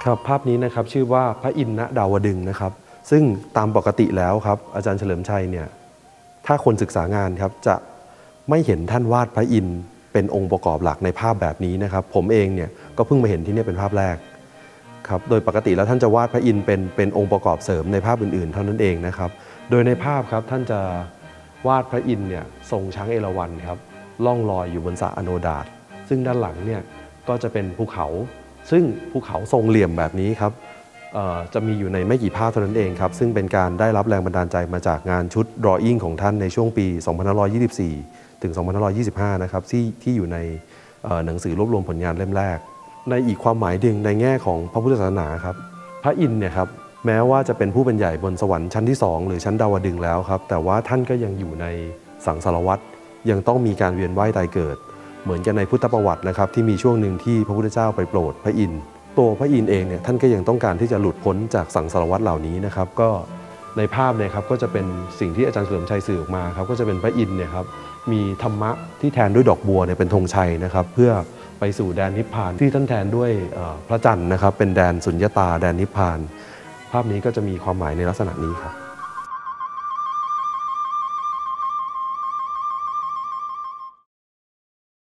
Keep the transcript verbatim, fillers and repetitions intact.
ครับภาพนี้นะครับชื่อว่าพระอินทร์ณดาวดึงส์นะครับซึ่งตามปกติแล้วครับอาจารย์เฉลิมชัยเนี่ยถ้าคนศึกษางานครับจะไม่เห็นท่านวาดพระอินทร์เป็นองค์ประกอบหลักในภาพแบบนี้นะครับผมเองเนี่ยก็เพิ่งมาเห็นที่นี่เป็นภาพแรกครับโดยปกติแล้วท่านจะวาดพระอินทร์เป็นเป็นองค์ประกอบเสริมในภาพอื่นๆเท่านั้นเองนะครับโดยในภาพครับท่านจะวาดพระอินทร์เนี่ยทรงช้างเอราวัณครับล่องลอยอยู่บนสระอโนดาตซึ่งด้านหลังเนี่ยก็จะเป็นภูเขาซึ่งภูเขาทรงเหลี่ยมแบบนี้ครับจะมีอยู่ในไม่กี่ภาพเท่านั้นเองครับซึ่งเป็นการได้รับแรงบันดาลใจมาจากงานชุด drawing ของท่านในช่วงปี สองพันห้าร้อยยี่สิบสี่ ถึง สองพันห้าร้อยยี่สิบห้า นะครับที่ที่อยู่ในหนังสือรวบรวมผลงานเล่มแรกในอีกความหมายหนึ่งในแง่ของพระพุทธศาสนาครับพระอินทร์เนี่ยครับแม้ว่าจะเป็นผู้เป็นใหญ่บนสวรรค์ชั้นที่สองหรือชั้นดาวดึงส์แล้วครับแต่ว่าท่านก็ยังอยู่ในสังสารวัฏยังต้องมีการเวียนว่ายตายเกิดเหมือนกันในพุทธประวัตินะครับที่มีช่วงหนึ่งที่พระพุทธเจ้าไปโปรดพระอินทร์ตัวพระอินทร์เองเนี่ยท่านก็ยังต้องการที่จะหลุดพ้นจากสังสารวัฏเหล่านี้นะครับก็ในภาพเนี่ยครับก็จะเป็นสิ่งที่อาจารย์เฉลิมชัยสื่อออกมาครับก็จะเป็นพระอินทร์เนี่ยครับมีธรรมะที่แทนด้วยดอกบัวเนี่ยเป็นธงชัยนะครับเพื่อไปสู่แดนนิพพานที่ท่านแทนด้วยพระจันทร์นะครับเป็นแดนสุญญตาแดนนิพพานภาพนี้ก็จะมีความหมายในลักษณะนี้ครับ